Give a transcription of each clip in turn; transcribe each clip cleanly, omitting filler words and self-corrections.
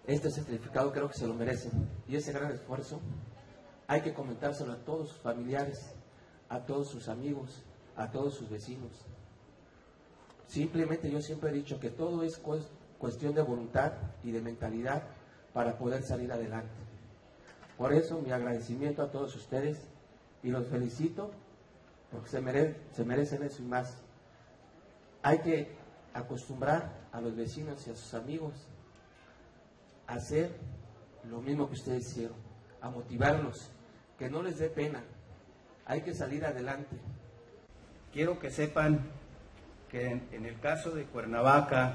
este certificado creo que se lo merecen. Y ese gran esfuerzo hay que comentárselo a todos sus familiares, a todos sus amigos, a todos sus vecinos. Simplemente yo siempre he dicho que todo es cuestión de voluntad y de mentalidad para poder salir adelante. Por eso mi agradecimiento a todos ustedes y los felicito porque se merecen eso y más. Hay que acostumbrar a los vecinos y a sus amigos a hacer lo mismo que ustedes hicieron, a motivarlos, que no les dé pena, hay que salir adelante. Quiero que sepan que en el caso de Cuernavaca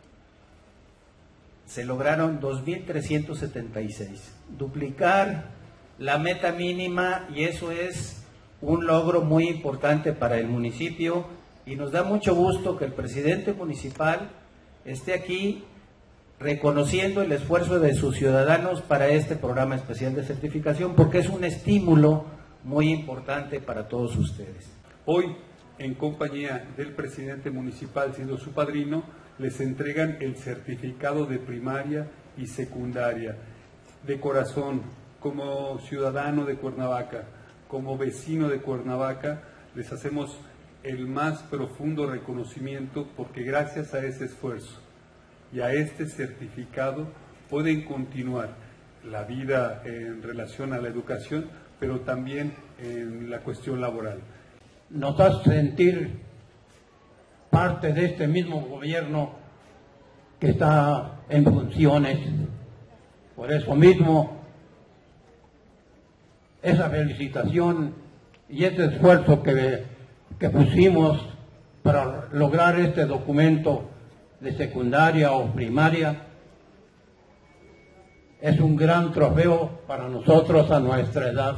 se lograron 2.376, duplicar la meta mínima, y eso es un logro muy importante para el municipio, y nos da mucho gusto que el presidente municipal esté aquí reconociendo el esfuerzo de sus ciudadanos para este programa especial de certificación, porque es un estímulo muy importante para todos ustedes. Hoy, en compañía del presidente municipal, siendo su padrino, les entregan el certificado de primaria y secundaria. De corazón, como ciudadano de Cuernavaca, como vecino de Cuernavaca, les hacemos el más profundo reconocimiento, porque gracias a ese esfuerzo y a este certificado pueden continuar la vida en relación a la educación, pero también en la cuestión laboral. Nos hace sentir parte de este mismo gobierno que está en funciones. Por eso mismo, esa felicitación y ese esfuerzo que pusimos para lograr este documento de secundaria o primaria es un gran trofeo para nosotros a nuestra edad.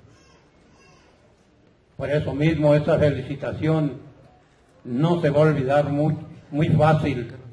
Por eso mismo esa felicitación no se va a olvidar muy fácil